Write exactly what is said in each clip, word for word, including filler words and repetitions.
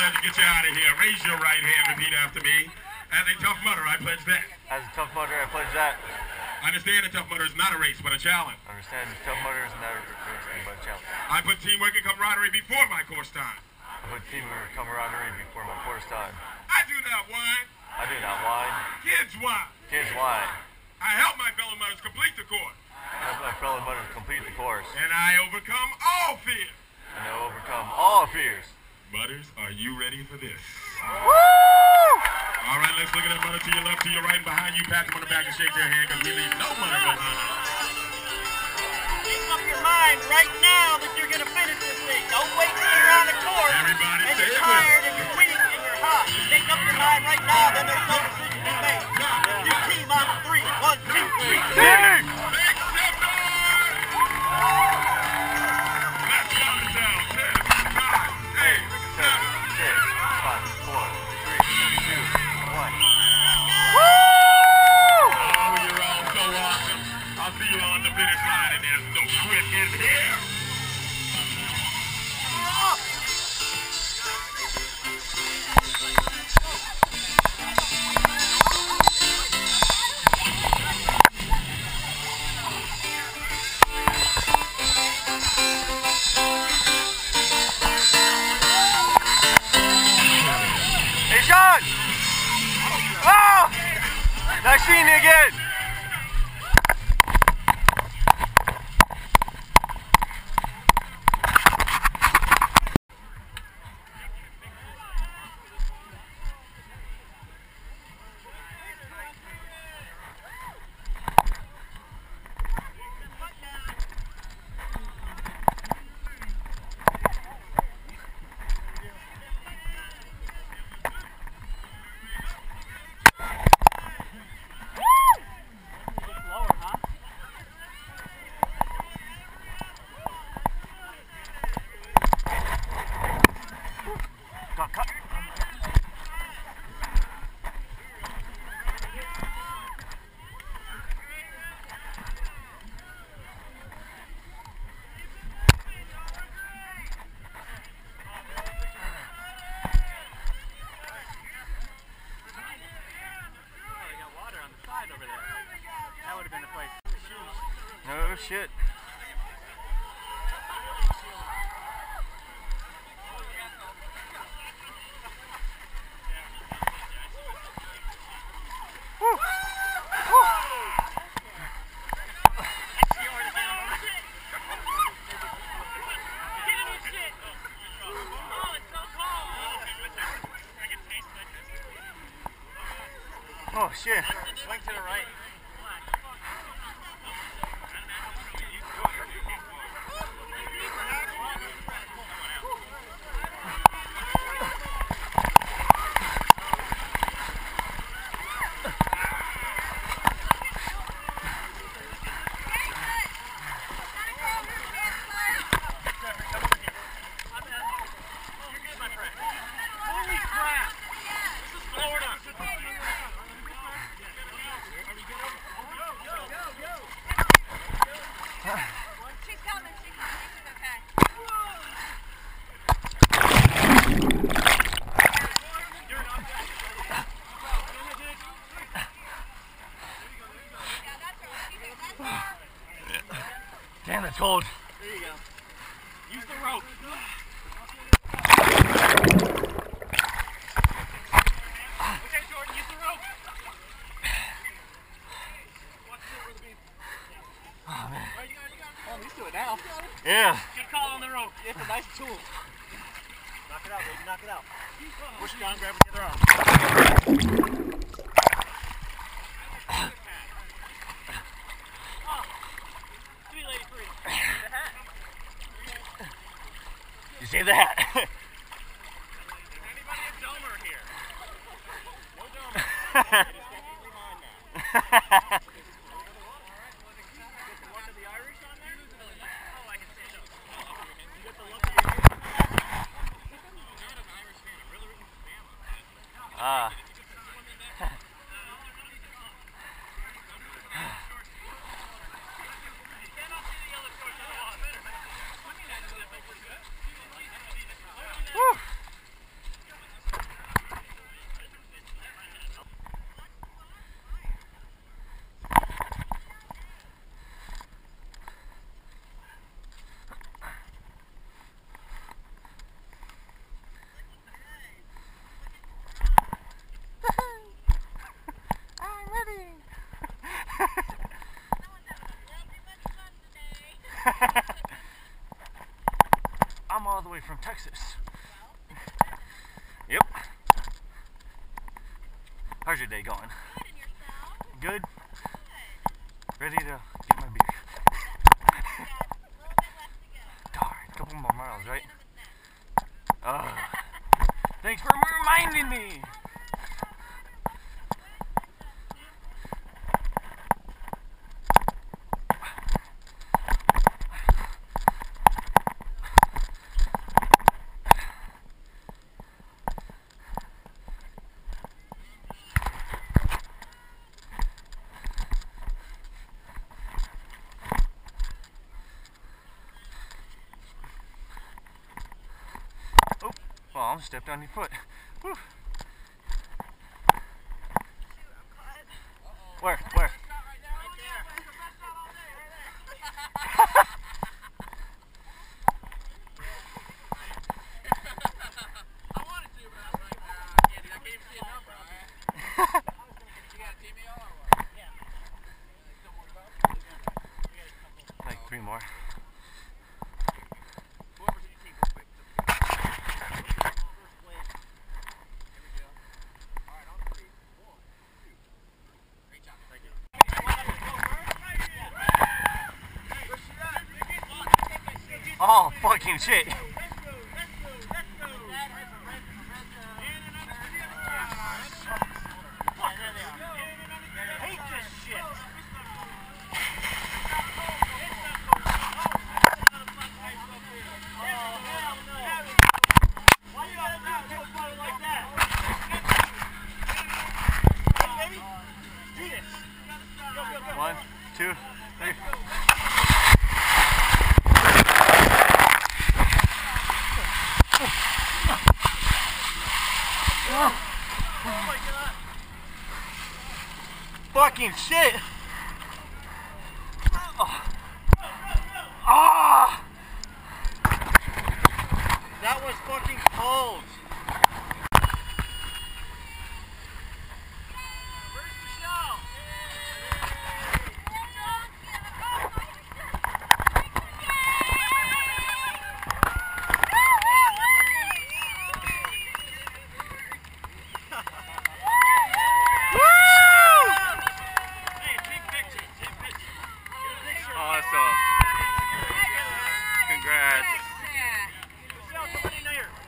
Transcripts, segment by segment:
about to get you out of here. Raise your right hand, repeat after me. As a tough mudder, I pledge that. As a tough mudder, I pledge that. Understand a tough mudder is not a race, but a challenge. Understand a tough mudder is not a race, but a challenge. I put teamwork and camaraderie before my course time. I put teamwork and camaraderie before my course time. I do not whine. I do not whine. Kids whine. Kids whine. I help my fellow mudders complete the course. I help my fellow mudders complete the course. And I overcome all fears. And I overcome all fears. Mudders, are you ready for this? Woo! All right, let's look at that mudder to your left, to your right, and behind you. Pat them on the back and shake their hand, because we leave no mudder behind. Make up your mind right now that you're going to finish this thing. Don't wait till you're on the course. Everybody and say you're it. tired and you're weak and you're hot. Make up your mind right now, then there's no decision to be made. You team on three. One, two, three. Team! Make some noise! Let's count it down. Ten, nine, eight, seven, six, five, four, three, two, one. Oh, you're all so awesome. I'll see you on the finish line, and there's no quit in here. Hey, Sean! Oh! Nice seeing you again! Oh shit. Woo. Woo. Oh shit. Swing to the right. Damn, it's cold. There you go. Use the rope. Okay, Jordan, use the rope. Oh, man. Oh, he's doing it now. Yeah. Good call on the rope. It's a nice tool. Knock it out, baby. Knock it out. Push it down, grab it with the other arm. You see the hat? Anybody a domer here? No domer. Ah. I'm all the way from Texas. Yep. How's your day going? Good, and yourself? Good? Good. Ready to get my beer. Got a little bit left to go. Darn, a couple more miles, right? Enema's next. Uh, thanks for reminding me! Oh, I almost stepped on your foot. Whew. Where? Where? I wanted to, but I was like, nah, I can't do that. I can't even see a number. You got a teammate on or what? Yeah. Don't worry about it. We got a couple. Like three more. Whoever's in your team, real quick. First wave. Here we go. All right, on three. One, two. Great job. Thank you. Oh, fucking shit. Let's go, let's go, let's go. Fuck, there they are. I hate this shit. Oh, hell no. Why you gotta do it to a like that? Hey, baby. Do this. Go, go, go. One, two, three. Oh my god. Fucking shit! Oh. Ah! That was fucking cold. Where's Michelle? Hey, take pictures, take pictures. Get a picture. Awesome. Congrats. Michelle, come on in here.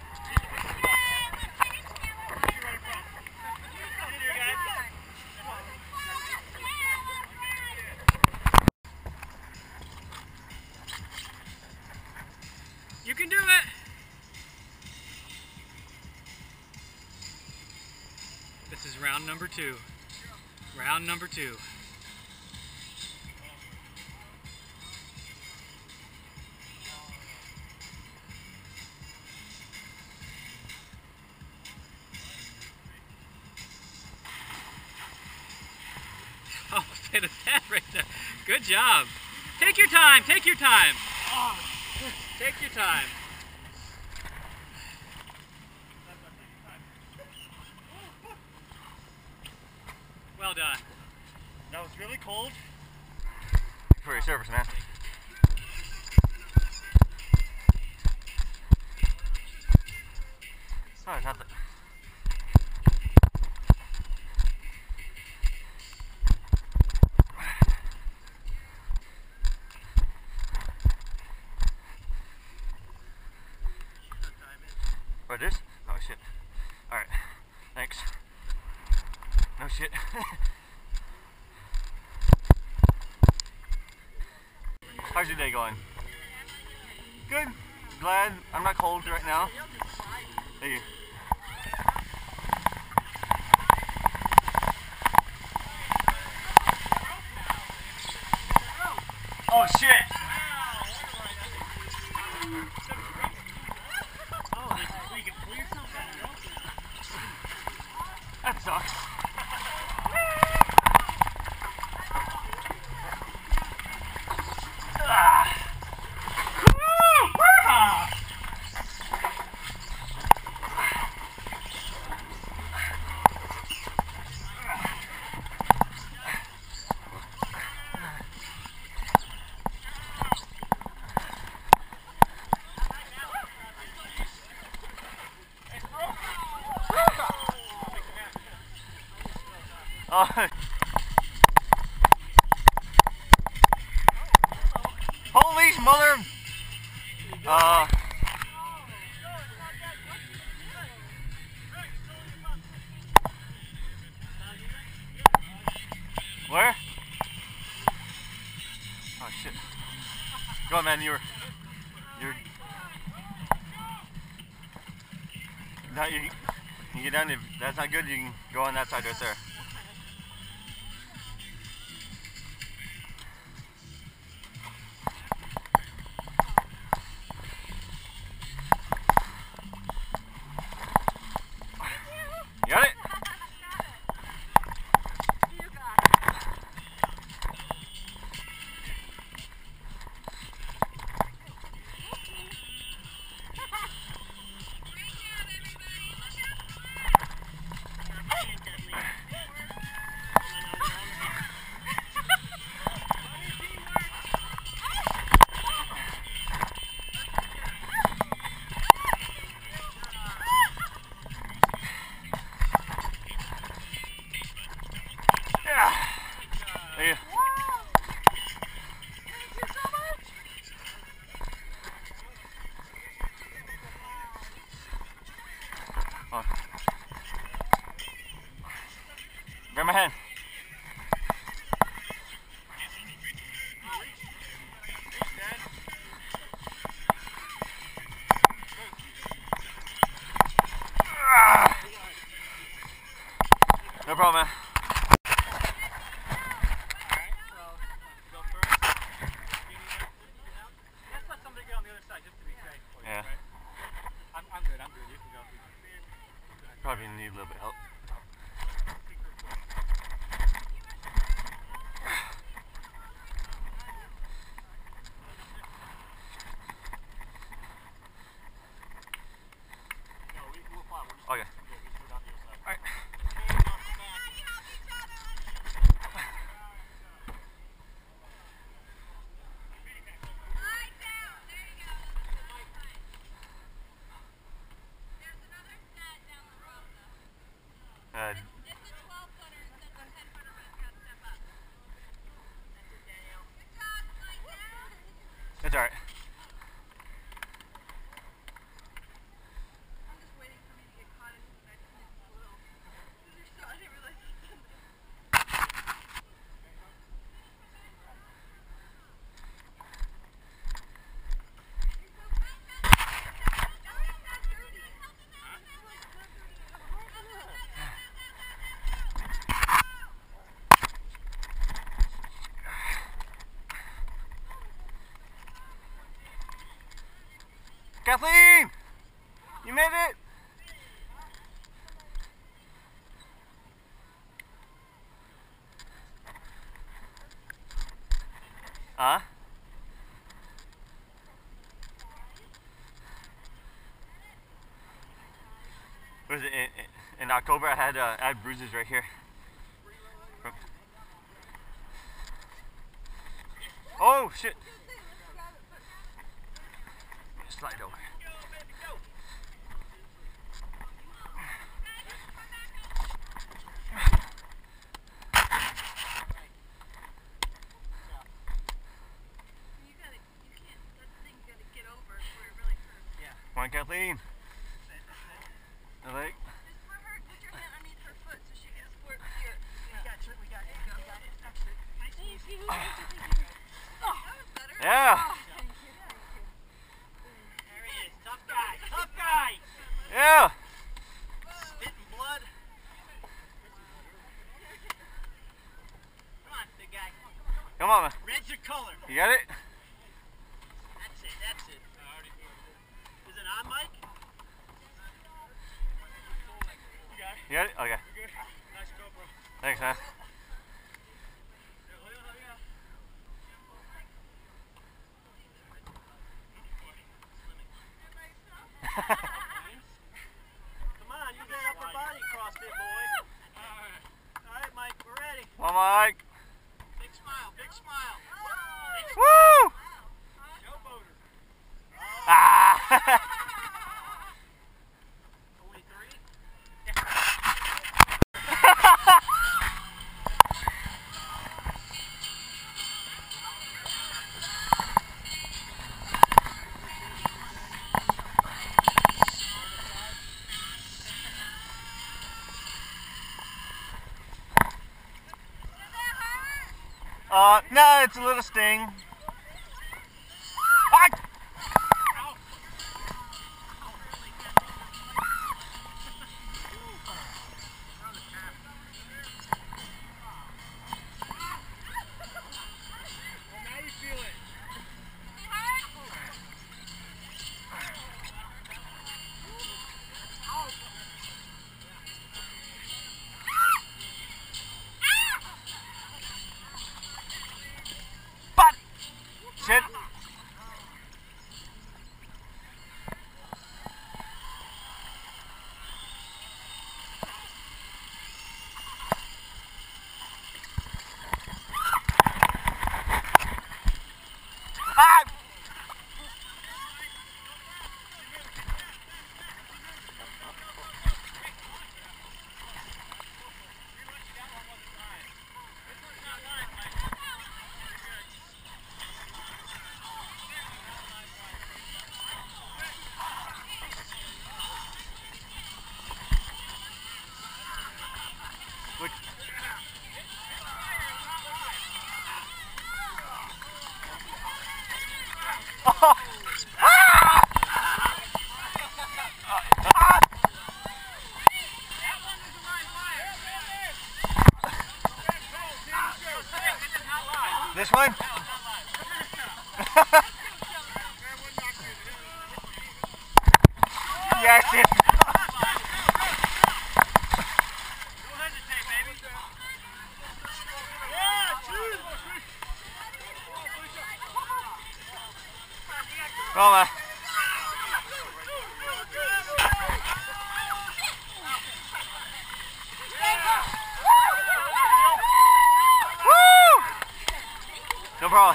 You can do it. This is round number two. Round number two. Oh, say the pad right there. Good job. Take your time. Take your time. Take your time. Well done. That was really cold. For your service, man. Oh, it's not the... What, this? Oh, shit. Alright. Thanks. No shit. How's your day going? Good. Glad I'm not cold right now. Thank you. Oh shit! Oh, so you can pull yourself out. That sucks. Uh, holy mother! Uh, where? Oh shit! Go on, man. You're, you're. No, you, you get down. If that's not good, you can go on that side right there. You got it? There you go. Oh. Grab my hand. No problem, man. Yeah. I'm, I'm good, I'm good. You can go. Probably need a little bit of help. No, we, we'll follow. We're just Okay. yeah, we just go down the other side. Alright. Uh, It's a twelve footer instead of a ten footer, but it's got to step up. That's it, Daniel. Good job, Mike. it's alright. I'm just waiting for me to get caught into the next one. Because you're so, I didn't realize you did that. Kathleen! You made it! Huh? What was it? In, in October, I had uh, I had bruises right here. From- Oh shit! Slide over. You gotta, you can't, that thing's gotta get over where it really hurts. Come on, Kathleen. The leg. Just put her, put your hand underneath her foot so she gets squirt here. We got you, we got you. We got it. That's it. Nice and easy. Oh, that was better. Yeah. Oh, thank you, thank you. There he is. Tough guy. Tough guy. Yeah. Spitting blood. Come on, big guy. Come on, man. Red's your color. You got it? That's it, that's it. Is it on, Mike? You got it. You got it? Okay. You're good. Nice go, bro. Thanks, man. Come on, you got upper body CrossFit, boy. All right, Mike, we're ready. Come on, Mike. Big smile, big smile. Big Woo! showboater. Ah! Only three? Uh, no, it's a little sting. Ah! But shit. Ah! Which, oh. Ah! Ah! This one? Yes, yes. Come on. Woo! No problem.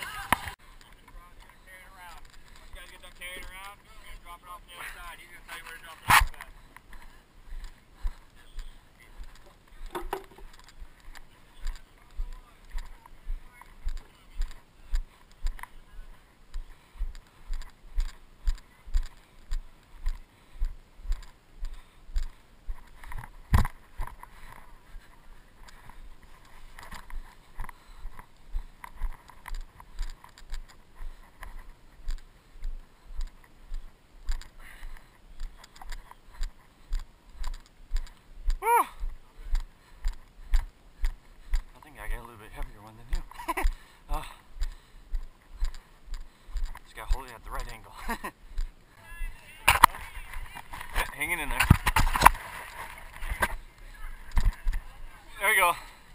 I got a little bit heavier one than you. Oh. Just gotta hold it at the right angle. Yeah, hanging in there. There we go.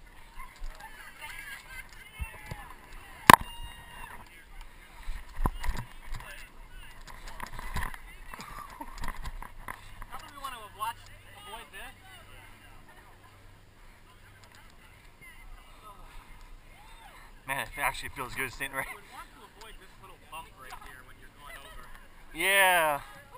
How do we want to watch, avoid this? Man, it actually feels good sitting right. We would want to avoid this little bump right here when you're going over. Yeah.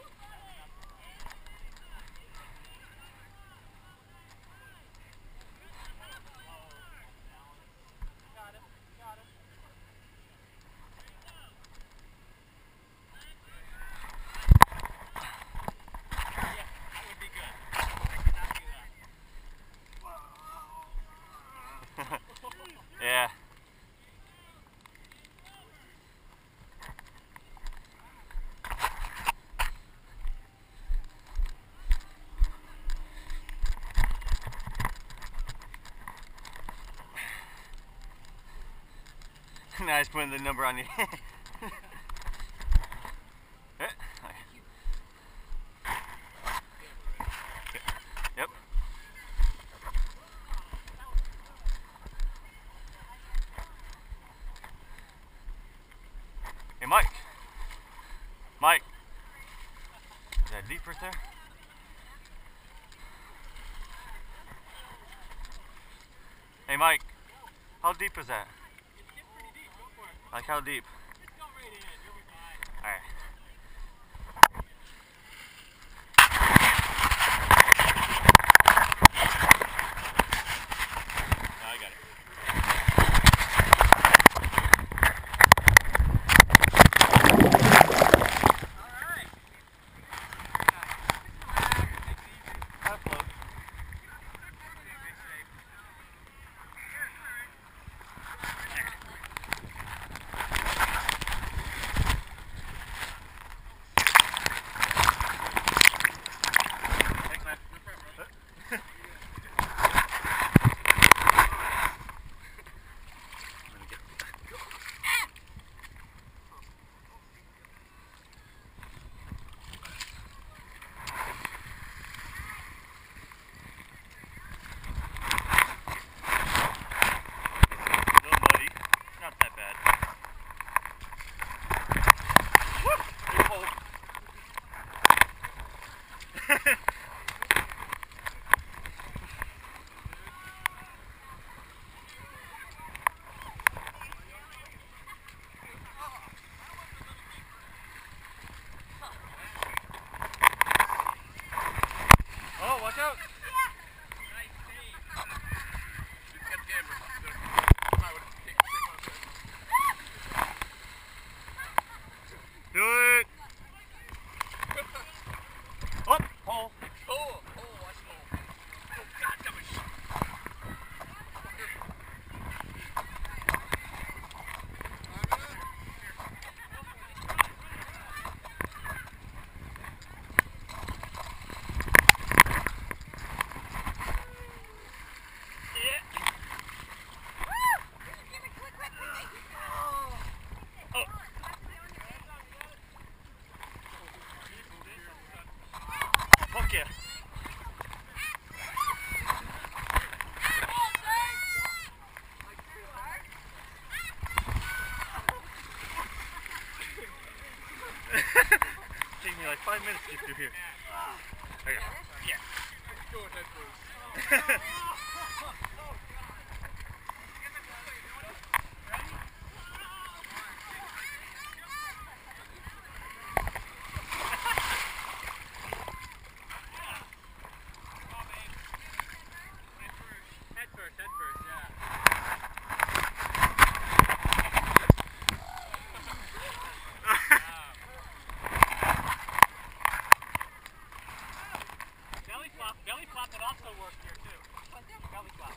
Got it, got it. Yeah, that would be good. I cannot do that. Yeah. Nice putting the number on you. Yep. Hey, Mike. Mike. Is that deep right there? Hey, Mike. How deep is that? Like how deep? Alright. I got it. Alright. That's close. Oh, watch out! Do it! Up! Hole! Oh, oh, watch the hole. Oh, God, that was Fuck yeah! Take me like five minutes to get through here. There you go. Yeah. go ahead, Bruce. Head first, head first, yeah. Belly flop, belly flop would also work here too. Belly flop.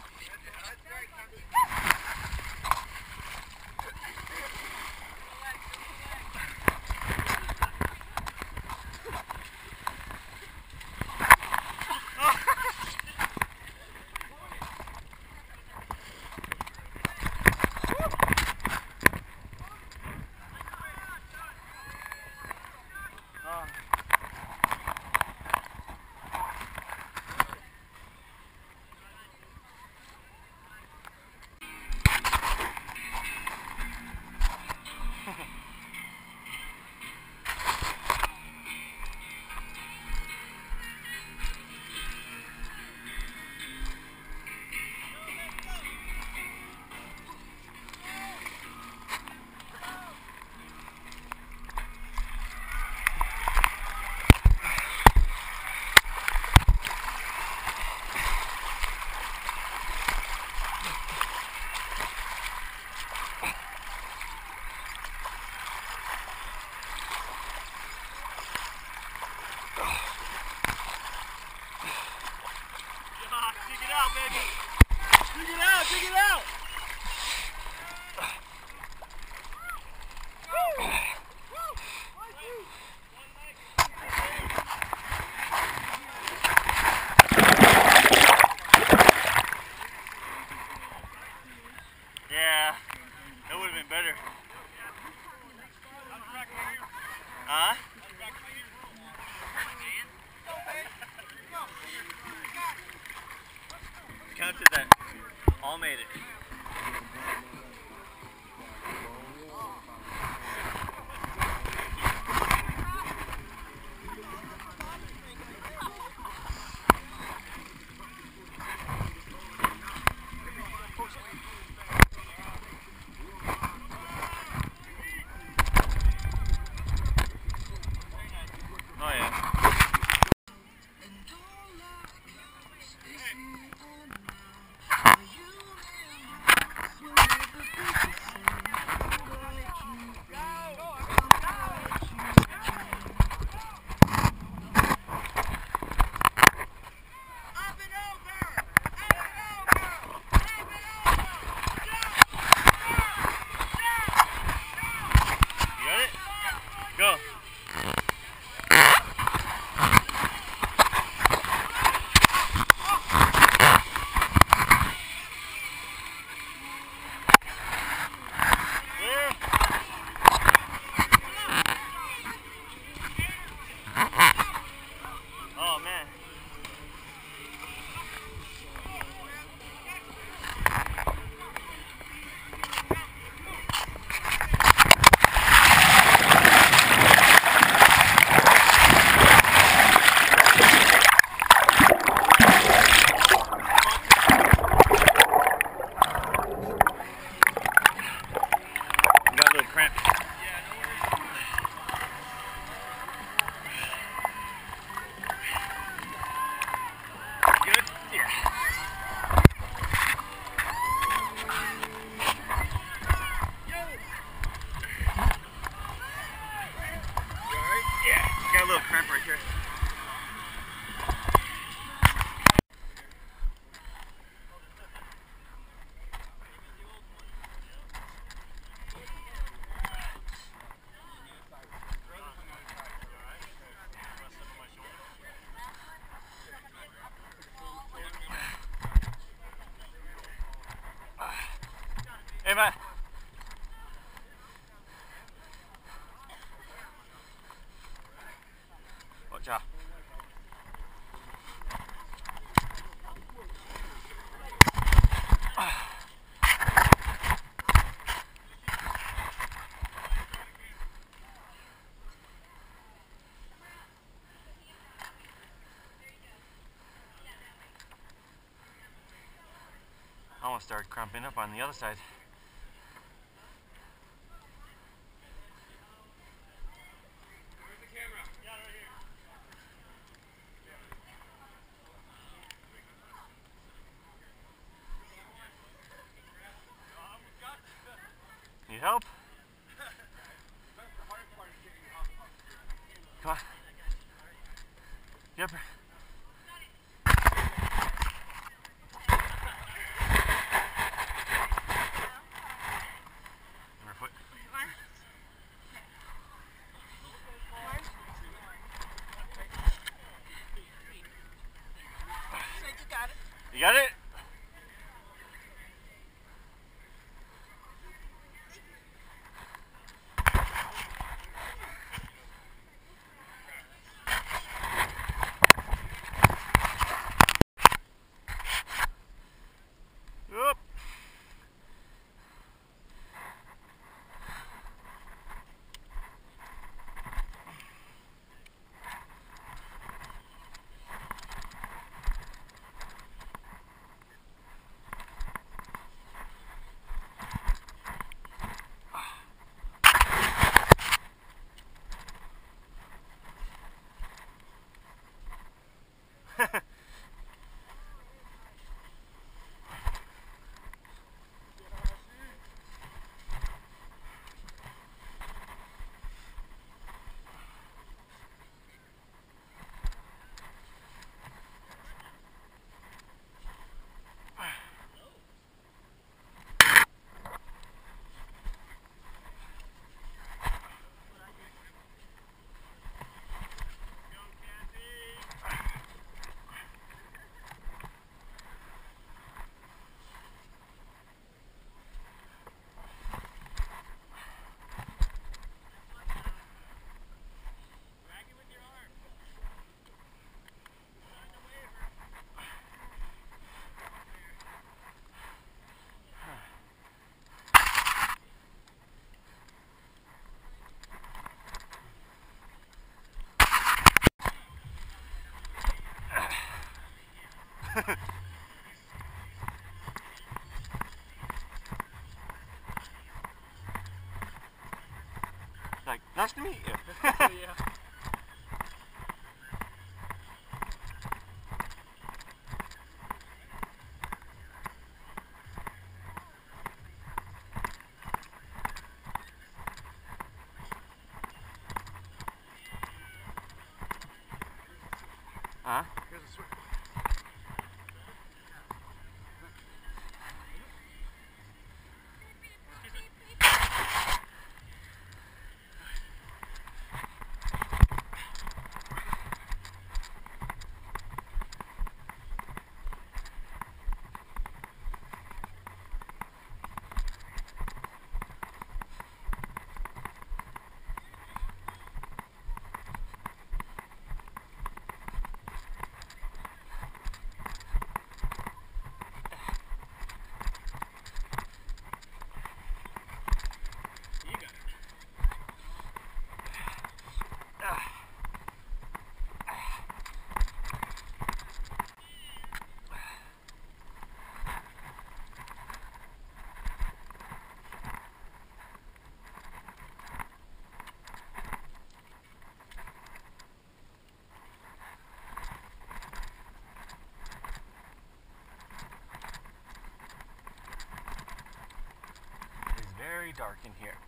Dig it out, baby! Dig it out, dig it out! Yeah, that would have been better. Huh? Counted that. All made it. Ja. I almost started cramping up on the other side. Where's the camera? Yeah, right here. Need help? Come on. Yep. Foot. You got it? Whoop. Like, nice to meet you. Yeah. Huh? Here's a switch. It's very dark in here.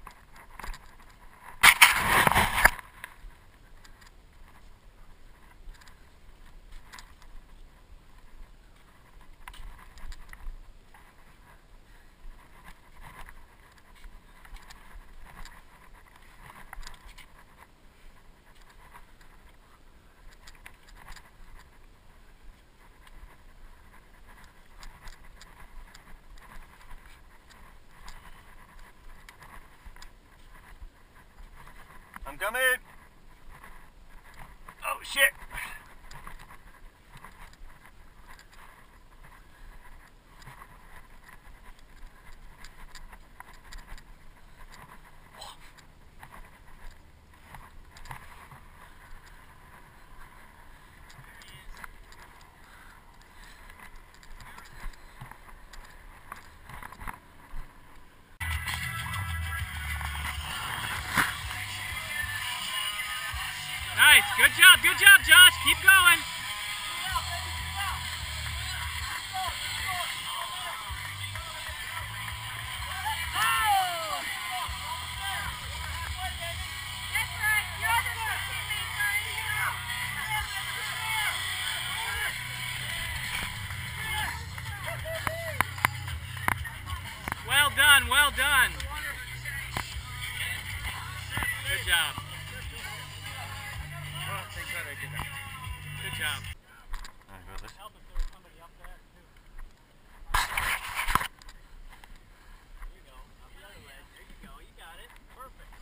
I'm coming. Oh. shit! Nice. Good job. Good job, Josh. Keep going. That's right. You're the teammate, buddy. Well done. Well done. Good job. Good job. Alright, go with this. Help if there was somebody up there, too. There you go. Up the other leg. There you go. You got it. Perfect.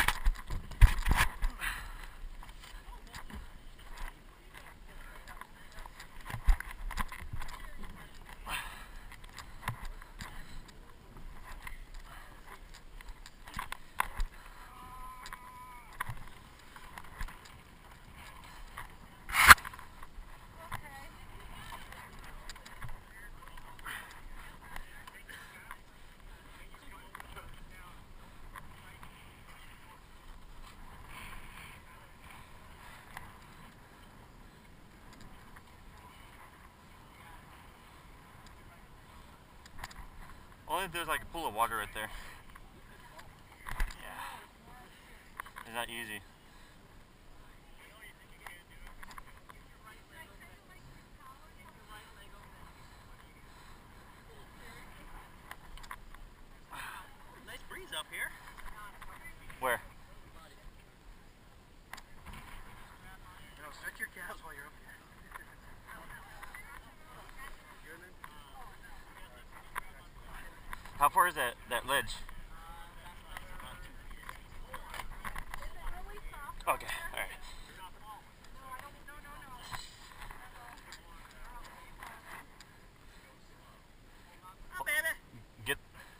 Only if there's like a pool of water right there. Yeah. It's not easy. Nice breeze up here. Where? You know, stretch your calves while you're up here. How far is that, that ledge? Okay, alright. Oh, baby. Get.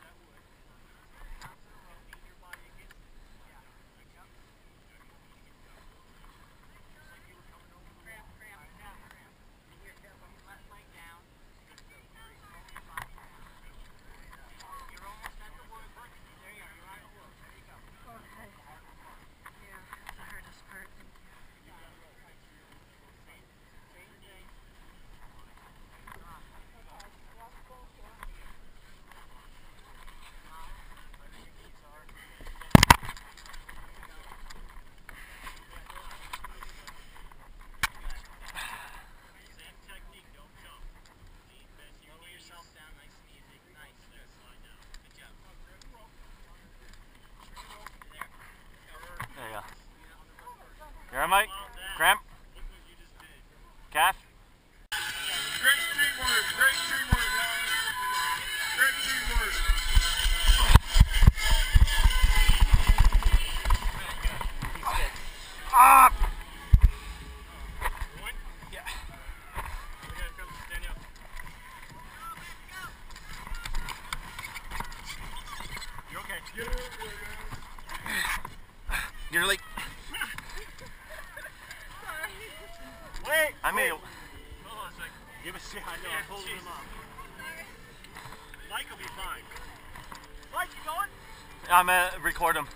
You alright, Mike? Cramp? Calf? Great teamwork, great teamwork, guys. Great teamwork. Ah! Yeah. You're okay. Get over there, guys. You're like. Wait. I mean. Hold on a second. Give a shit. I know. I'm holding him up. Mike will be fine. Mike, you going? I'm gonna record him.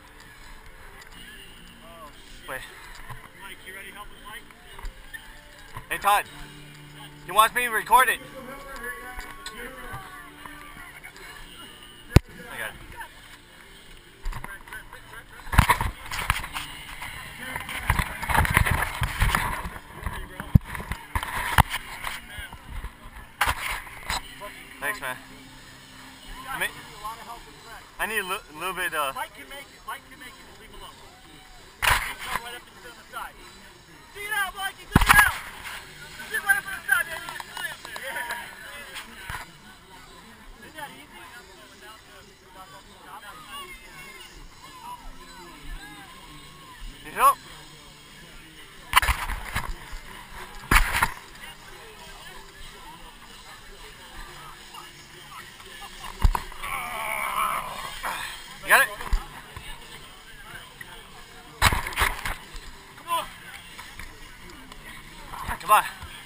Oh, shit. Wait. Mike, you ready to help with Mike? Hey, Todd. He wants me to record it. I got it. Thanks, man. I, mean, I need a li little bit, uh... Mike can make it. Mike can make it. Just leave him alone. Come right up and sit on the side. See it out, Mikey. See it out. Sit right up on the side, baby. Yeah. Isn't that easy? Need help? on.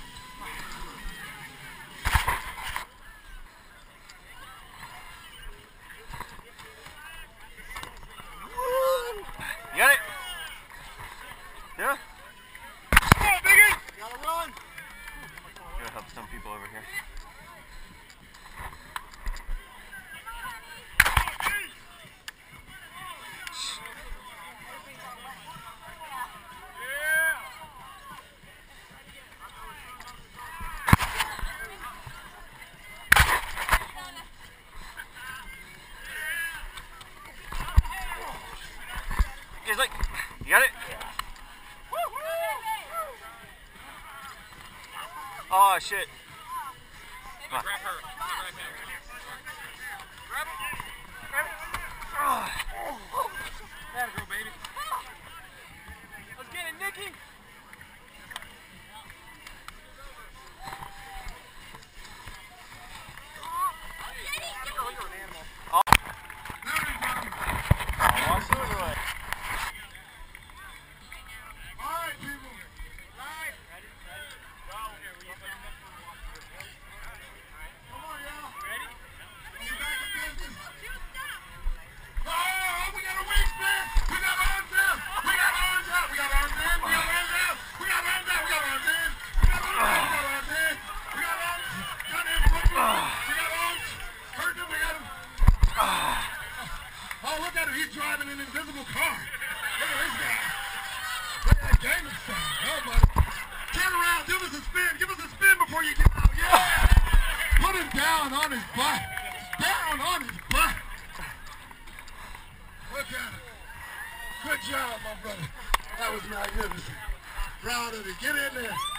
You got it? Yeah? Come on, Biggie! Gotta run! Gotta help some people over here. He's like, you got it? Oh shit. Come on. Grab her. Grab him. Grab him. Grab him. Oh. There you go, baby. Let's get it, Nikki. Oh, look at him. He's driving an invisible car. Look at this guy. Look at that gaming style. Oh, buddy. Turn around. Give us a spin. Give us a spin before you get out. Yeah. Put him down on his butt. Down on his butt. Look at him. Good job, my brother. That was magnificent. Proud of you. Get in there.